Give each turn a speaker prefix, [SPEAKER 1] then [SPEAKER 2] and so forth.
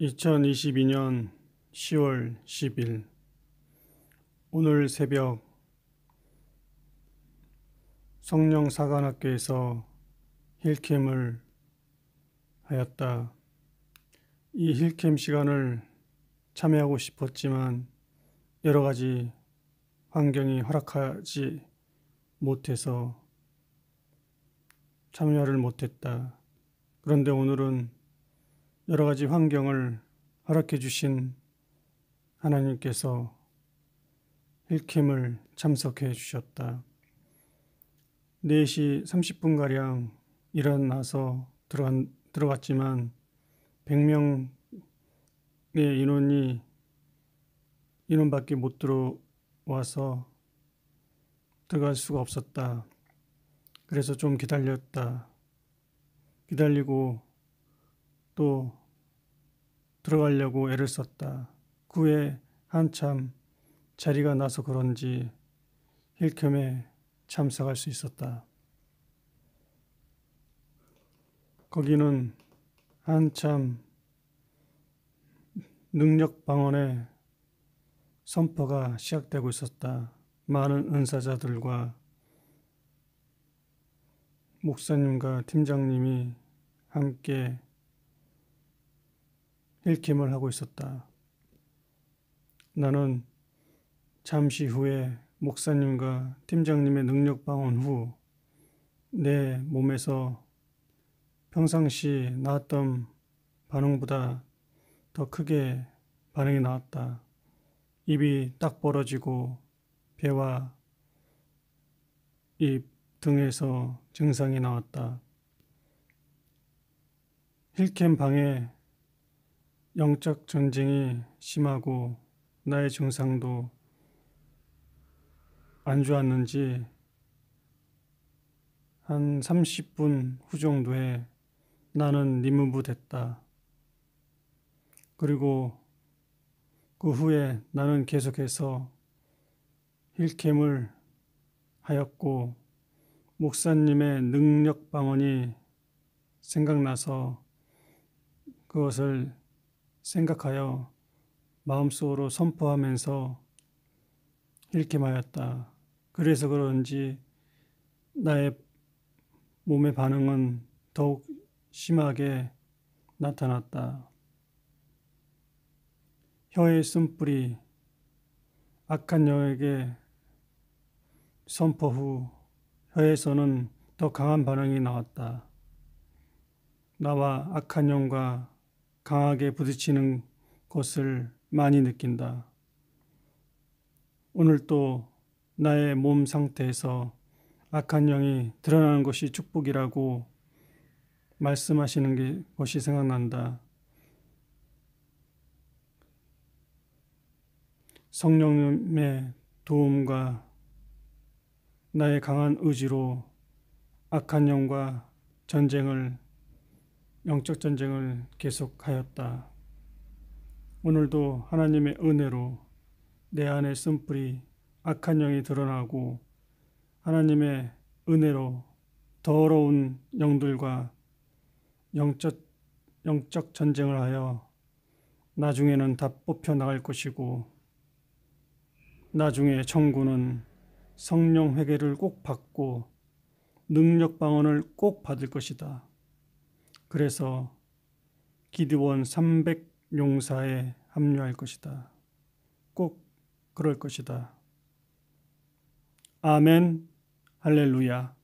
[SPEAKER 1] 2022년 10월 10일 오늘 새벽 성령사관학교에서 힐캠을 하였다. 이 힐캠 시간을 참여하고 싶었지만 여러 가지 환경이 허락하지 못해서 참여를 못했다. 그런데 오늘은 여러 가지 환경을 허락해 주신 하나님께서 힐캠을 참석해 주셨다. 4시 30분가량 일어나서 들어갔지만 100명의 인원밖에 못 들어와서 들어갈 수가 없었다. 그래서 좀 기다렸다. 기다리고 또 들어가려고 애를 썼다. 그 후에 한참 자리가 나서 그런지 힐캠에 참석할 수 있었다. 거기는 한참 능력방언의 선포가 시작되고 있었다. 많은 은사자들과 목사님과 팀장님이 함께 힐캠을 하고 있었다. 나는 잠시 후에 목사님과 팀장님의 능력방언 후 내 몸에서 평상시 나왔던 반응보다 더 크게 반응이 나왔다. 입이 딱 벌어지고 배와 입 등에서 증상이 나왔다. 힐캠 방에 영적 전쟁이 심하고 나의 증상도 안 좋았는지 한 30분 후 정도에 나는 리무브 됐다. 그리고 그 후에 나는 계속해서 힐캠을 하였고 목사님의 능력 방언이 생각나서 그것을 생각하여 마음속으로 선포하면서 힐캠하였다. 그래서 그런지 나의 몸의 반응은 더욱 심하게 나타났다. 혀의 쓴뿌리 악한 영에게 선포 후 혀에서는 더 강한 반응이 나왔다. 나와 악한 영과 강하게 부딪히는 것을 많이 느낀다. 오늘 또 나의 몸 상태에서 악한 영이 드러나는 것이 축복이라고 말씀하시는 것이 생각난다. 성령님의 도움과 나의 강한 의지로 악한 영과 영적 전쟁을 계속하였다. 오늘도 하나님의 은혜로 내 안에 쓴뿌리 악한 영이 드러나고 하나님의 은혜로 더러운 영들과 영적 전쟁을 하여 나중에는 다 뽑혀 나갈 것이고 나중에 천국은 성령 회개를 꼭 받고 능력 방언을 꼭 받을 것이다. 그래서 기드원 300용사에 합류할 것이다. 꼭 그럴 것이다. 아멘, 할렐루야.